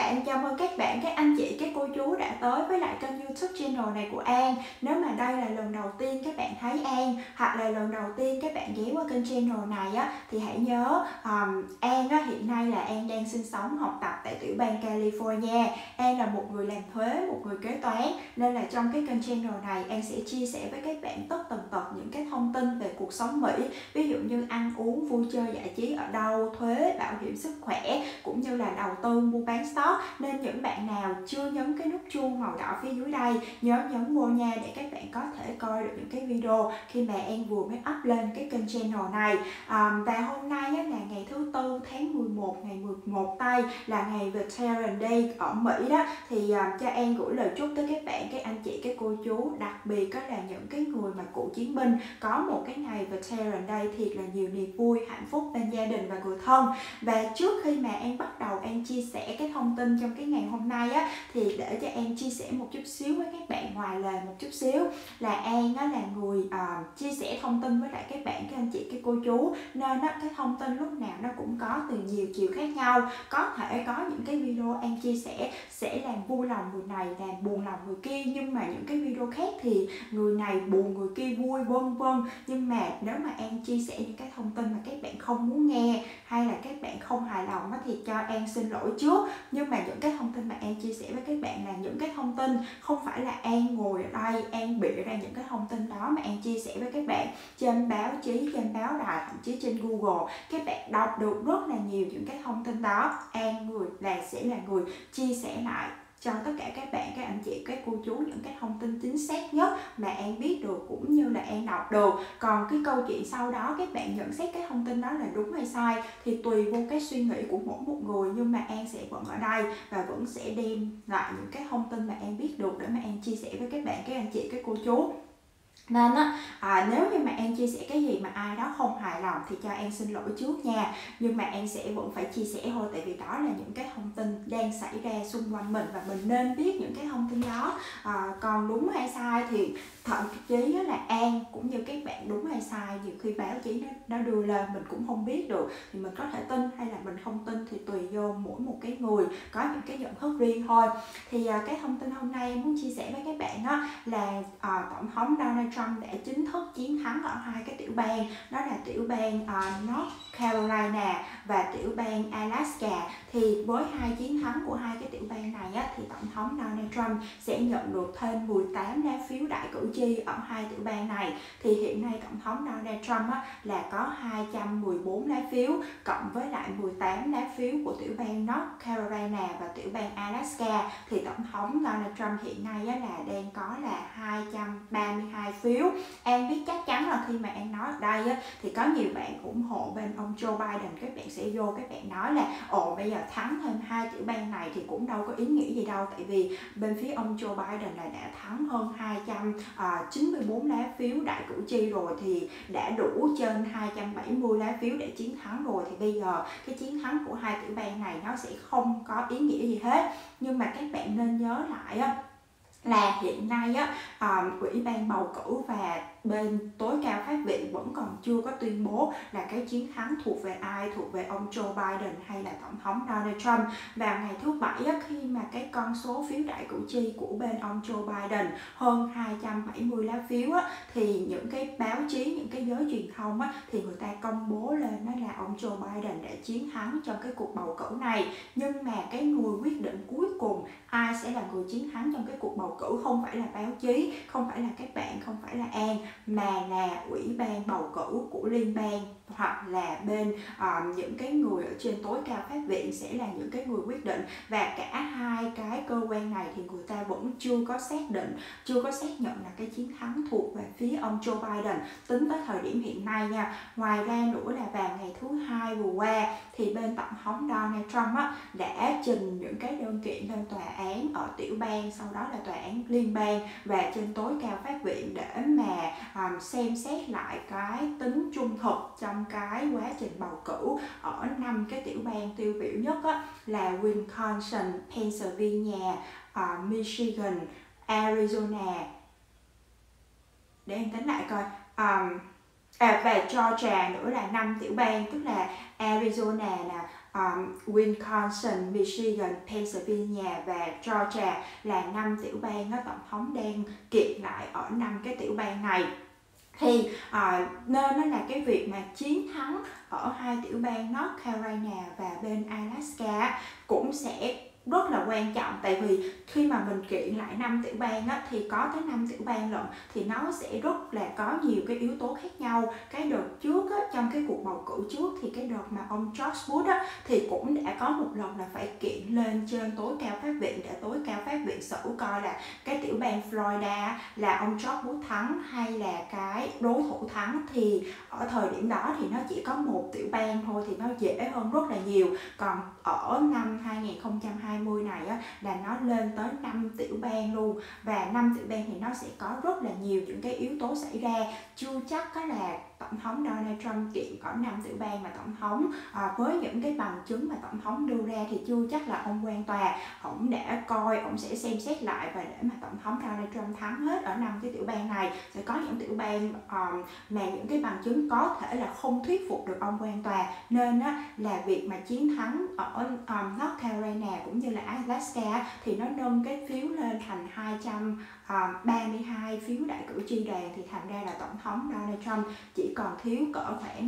bạn, chào mừng các bạn, các anh chị, các cô chú đã tới với lại kênh YouTube channel này của An. Nếu mà đây là lần đầu tiên các bạn thấy An hoặc là lần đầu tiên các bạn ghé qua kênh channel này á, thì hãy nhớ An á, hiện nay là An đang sinh sống học tập tại tiểu bang California. An là một người làm thuế, một người kế toán, nên là trong cái kênh channel này An sẽ chia sẻ với các bạn tất tần tật những cái thông tin về cuộc sống Mỹ, ví dụ như ăn uống, vui chơi, giải trí ở đâu, thuế, bảo hiểm sức khỏe, cũng như là đầu tư, mua bán stock. Nên những bạn nào chưa nhấn cái nút chuông màu đỏ phía dưới đây, nhớ nhấn vô nha, để các bạn có thể coi được những cái video khi mà An vừa mới up lên cái kênh channel này. Và hôm nay là ngày thứ Tư tháng 11, ngày 11 tây, là ngày Veteran Day ở Mỹ đó. Thì cho An gửi lời chúc tới các bạn, các anh chị, các cô chú, đặc biệt đó là những cái người mà cựu chiến binh, có một cái ngày Veteran Day thiệt là nhiều niềm vui, hạnh phúc bên gia đình và người thân. Và trước khi mà An bắt đầu An chia sẻ cái thông tin trong cái ngày hôm nay á, thì để cho An chia sẻ một chút xíu với các bạn, ngoài lề một chút xíu, là An á là người chia sẻ thông tin với lại các bạn, các anh chị, các cô chú, nên á, cái thông tin lúc nào nó cũng có từ nhiều chiều khác nhau. Có thể có những cái video An chia sẻ sẽ làm vui lòng người này, làm buồn lòng người kia, nhưng mà những cái video khác thì người này buồn, người kia vui, vân vân. Nhưng mà nếu mà An chia sẻ những cái thông tin mà các bạn không muốn nghe, hay là các bạn không hài lòng á, thì cho An xin lỗi trước. Nhưng mà những cái thông tin mà An chia sẻ với các bạn là những cái thông tin, không phải là An ngồi ở đây An bịa ra những cái thông tin đó mà An chia sẻ với các bạn trên báo chí, trên báo đài, thậm chí trên Google. Các bạn đọc được rất là nhiều những cái thông tin đó. An sẽ là người chia sẻ lại cho tất cả các bạn, các anh chị, các cô chú những cái thông tin chính xác nhất mà An biết được, cũng như là An đọc được. Còn cái câu chuyện sau đó các bạn nhận xét cái thông tin đó là đúng hay sai thì tùy vô cái suy nghĩ của mỗi một người, nhưng mà An sẽ vẫn ở đây và vẫn sẽ đem lại những cái thông tin mà An biết được để mà An chia sẻ với các bạn, các anh chị, các cô chú. Nên á, nếu như mà An chia sẻ cái gì mà ai đó không hài lòng thì cho An xin lỗi trước nha. Nhưng mà An sẽ vẫn phải chia sẻ thôi, tại vì đó là những cái thông tin đang xảy ra xung quanh mình và mình nên biết những cái thông tin đó. Còn đúng hay sai thì thậm chí là An cũng như các bạn, đúng hay sai nhiều khi báo chí nó đưa lên mình cũng không biết được, thì mình có thể tin hay là mình không tin thì tùy vô mỗi một cái người có những cái nhận thức riêng thôi. Thì cái thông tin hôm nay em muốn chia sẻ với các bạn đó là tổng thống Donald Trump đã chính thức chiến thắng ở hai cái tiểu bang, đó là tiểu bang North Carolina và tiểu bang Alaska. Thì với hai chiến thắng của hai cái tiểu bang này á, thì tổng thống Donald Trump sẽ nhận được thêm 18 lá phiếu đại cử tri ở hai tiểu bang này. Thì hiện nay tổng thống Donald Trump á, là có 214 lá phiếu cộng với lại 18 lá phiếu của tiểu bang North Carolina và tiểu bang Alaska, thì tổng thống Donald Trump hiện nay á, là đang có là 232 phiếu. An biết chắc chắn là khi mà An nói ở đây á, thì có nhiều bạn ủng hộ bên ông Joe Biden. Các bạn sẽ vô các bạn nói là bây giờ thắng thêm hai tiểu bang này thì cũng đâu có ý nghĩa gì đâu, tại vì bên phía ông Joe Biden là đã thắng hơn 294 lá phiếu đại cử tri rồi, thì đã đủ trên 270 lá phiếu để chiến thắng rồi. Thì bây giờ cái chiến thắng của hai tiểu bang này nó sẽ không có ý nghĩa gì hết. Nhưng mà các bạn nên nhớ lại á, là hiện nay á, Ủy ban bầu cử và bên tối cao pháp viện vẫn còn chưa có tuyên bố là cái chiến thắng thuộc về ai, thuộc về ông Joe Biden hay là tổng thống Donald Trump. Vào ngày thứ Bảy á, khi mà cái con số phiếu đại cử tri của bên ông Joe Biden hơn 270 lá phiếu á, thì những cái báo chí, những cái giới truyền thông á, thì người ta công bố lên đó là ông Joe Biden đã chiến thắng trong cái cuộc bầu cử này. Nhưng mà cái người quyết định cuối cùng ai sẽ là người chiến thắng trong cái cuộc bầu cử không phải là báo chí, không phải là các bạn, không phải là An, mà là Ủy ban bầu cử của liên bang, hoặc là bên những cái người ở trên tối cao pháp viện sẽ là những cái người quyết định. Và cả hai cái cơ quan này thì người ta vẫn chưa có xác định, chưa có xác nhận là cái chiến thắng thuộc về phía ông Joe Biden tính tới thời điểm hiện nay nha. Ngoài ra nữa là vào ngày thứ Hai vừa qua thì bên tổng thống Donald Trump á, đã trình những cái đơn kiện lên tòa án ở tiểu bang, sau đó là tòa án liên bang và trên tối cao pháp viện để mà xem xét lại cái tính trung thực trong cái quá trình bầu cử ở 5 cái tiểu bang tiêu biểu nhất á, là Wisconsin, Pennsylvania, Michigan, Arizona, để em tính lại coi, và Georgia nữa là 5 tiểu bang, tức là Arizona nè, Wisconsin, Michigan, Pennsylvania và Georgia là 5 tiểu bang tổng thống đang kiện lại ở 5 cái tiểu bang này. Thì nên nó là cái việc mà chiến thắng ở 2 tiểu bang North Carolina và bên Alaska cũng sẽ rất là quan trọng, tại vì khi mà mình kiện lại 5 tiểu bang thì có tới 5 tiểu bang lận, thì nó sẽ rất là có nhiều cái yếu tố khác nhau. Cái đợt trước trong cái cuộc bầu cử trước thì cái đợt mà ông George Bush thì cũng đã có một lần là phải kiện lên trên tối cao pháp viện để tối cao pháp viện xử coi là cái tiểu bang Florida là ông George Bush thắng hay là cái đối thủ thắng. Thì ở thời điểm đó thì nó chỉ có một tiểu bang thôi thì nó dễ hơn rất là nhiều, còn ở năm 2020 này là nó lên tới 5 tiểu bang luôn, và 5 tiểu bang thì nó sẽ có rất là nhiều những cái yếu tố xảy ra. Chưa chắc là tổng thống Donald Trump kiện có 5 tiểu bang mà tổng thống với những cái bằng chứng mà tổng thống đưa ra thì chưa chắc là ông quan tòa ông đã coi, ông sẽ xem xét lại, và để mà tổng thống Donald Trump thắng hết ở 5 cái tiểu bang này sẽ có những tiểu bang mà những cái bằng chứng có thể là không thuyết phục được ông quan tòa, nên là việc mà chiến thắng ở North Carolina cũng như là Alaska thì nó nâng cái phiếu lên thành 232 phiếu đại cử tri đoàn, thì thành ra là tổng thống Donald Trump chỉ còn thiếu cỡ khoảng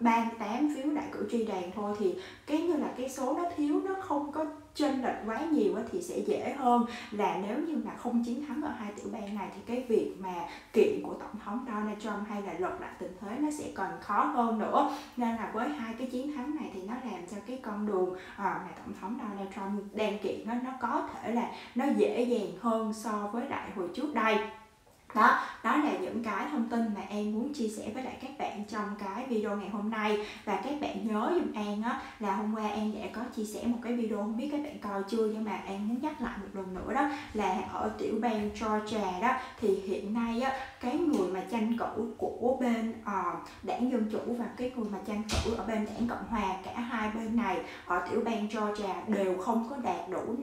38 phiếu đại cử tri đoàn thôi, thì cái như là cái số nó thiếu nó không có chênh lệch quá nhiều thì sẽ dễ hơn là nếu như mà không chiến thắng ở 2 tiểu bang này thì cái việc mà kiện của tổng thống Donald Trump hay là lật lại tình thế nó sẽ còn khó hơn nữa. Nên là với 2 cái chiến thắng này thì nó làm cho cái con đường mà tổng thống Donald Trump đang kiện nó có thể là nó dễ dàng hơn so với lại hồi trước đây. Đó là những cái thông tin mà An muốn chia sẻ với lại các bạn trong cái video ngày hôm nay. Và các bạn nhớ giùm An là hôm qua An đã có chia sẻ một cái video, không biết các bạn coi chưa, nhưng mà An muốn nhắc lại một lần nữa đó là ở tiểu bang Georgia đó thì hiện nay cái người mà tranh cử của bên đảng Dân Chủ và cái người mà tranh cử ở bên đảng Cộng Hòa, cả hai bên này ở tiểu bang Georgia đều không có đạt đủ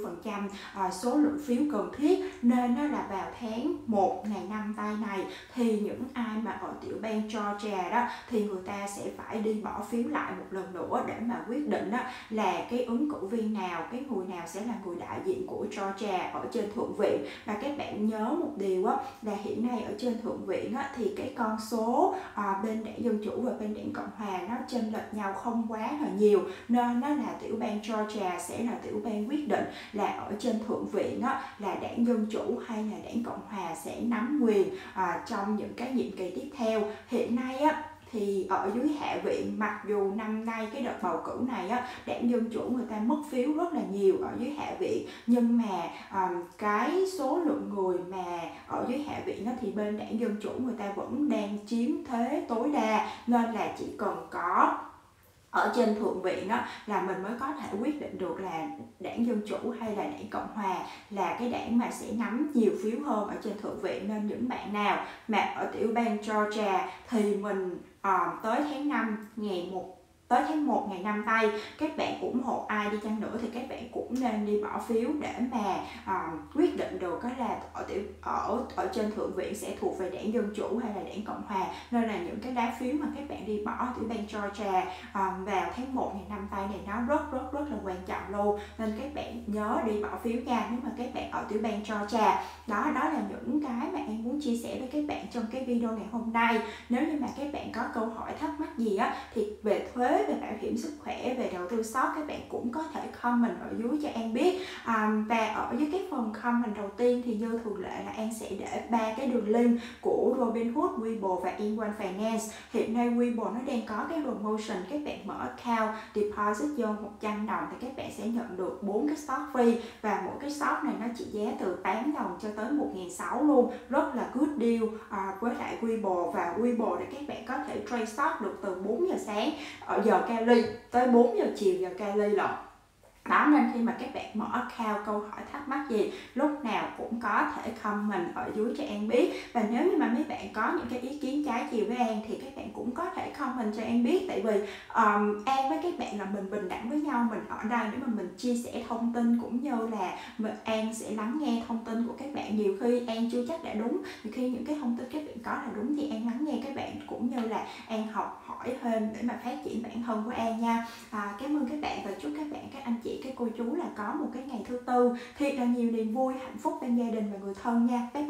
50% số lượng phiếu cần thiết, nên là vào tháng 1 ngày 5 tây này thì những ai mà ở tiểu bang Georgia đó thì người ta sẽ phải đi bỏ phiếu lại một lần nữa để mà quyết định là cái ứng cử viên nào, cái người nào sẽ là người đại diện của Georgia ở trên thượng viện. Và các bạn nhớ một điều là hiện nay ở trên thượng viện thì cái con số bên đảng Dân Chủ và bên đảng Cộng Hòa nó chênh lệch nhau không quá là nhiều, nên nó là tiểu bang Georgia sẽ là tiểu bang quyết định là ở trên thượng viện là đảng Dân Chủ hay là đảng Cộng Hòa sẽ nắm quyền trong những cái nhiệm kỳ tiếp theo. Hiện nay thì ở dưới Hạ viện, mặc dù năm nay cái đợt bầu cử này đảng Dân Chủ người ta mất phiếu rất là nhiều ở dưới Hạ viện, nhưng mà cái số lượng người mà ở dưới Hạ viện thì bên đảng Dân Chủ người ta vẫn đang chiếm thế tối đa, nên là chỉ cần có ở trên thượng viện là mình mới có thể quyết định được là đảng Dân Chủ hay là đảng Cộng Hòa là cái đảng mà sẽ nắm nhiều phiếu hơn ở trên thượng viện. Nên những bạn nào mà ở tiểu bang Georgia thì mình tới tháng 5 tới tháng 1 ngày 5 tây các bạn ủng hộ ai đi chăng nữa thì các bạn cũng nên đi bỏ phiếu để mà quyết định được là ở trên thượng viện sẽ thuộc về đảng Dân Chủ hay là đảng Cộng Hòa. Nên là những cái lá phiếu mà các bạn đi bỏ ở tiểu bang Georgia vào tháng 1 ngày 5 tây này nó rất là quan trọng luôn, nên các bạn nhớ đi bỏ phiếu nha nếu mà các bạn ở tiểu bang Georgia. Đó là những cái mà em muốn chia sẻ với các bạn trong cái video ngày hôm nay. Nếu như mà các bạn có câu hỏi thắc mắc gì thì về thuế, về bảo hiểm sức khỏe, về đầu tư stock, các bạn cũng có thể comment ở dưới cho An biết. Và ở dưới cái phần comment đầu tiên thì như thường lệ là An sẽ để 3 cái đường link của Robinhood, Webull và In1 Finance. Hiện nay Webull nó đang có cái promotion, các bạn mở account deposit vô 100 đồng thì các bạn sẽ nhận được 4 cái stock free, và mỗi cái stock này nó chỉ giá từ 8 đồng cho tới 1.600 luôn, rất là good deal với lại Webull. Và Webull để các bạn có thể trade stock được từ 4 giờ sáng ở giờ Cali tới 4 giờ chiều giờ Cali lận. Đó, nên khi mà các bạn mở account, câu hỏi thắc mắc gì lúc nào cũng có thể comment ở dưới cho An biết. Và nếu như mà mấy bạn có những cái ý kiến trái chiều với An thì các bạn cũng có thể comment cho An biết, tại vì An với các bạn là mình bình đẳng với nhau, mình ở đây để mà mình chia sẻ thông tin cũng như là An sẽ lắng nghe thông tin của các bạn. Nhiều khi An chưa chắc đã đúng, nhiều khi những cái thông tin các bạn có là đúng thì An lắng nghe các bạn cũng như là An học hỏi thêm để mà phát triển bản thân của An nha. Cảm ơn các bạn và chúc các bạn, các anh chị, các cô chú là có một cái ngày thứ tư thiệt là nhiều niềm vui, hạnh phúc bên gia đình và người thân nha. Bye bye.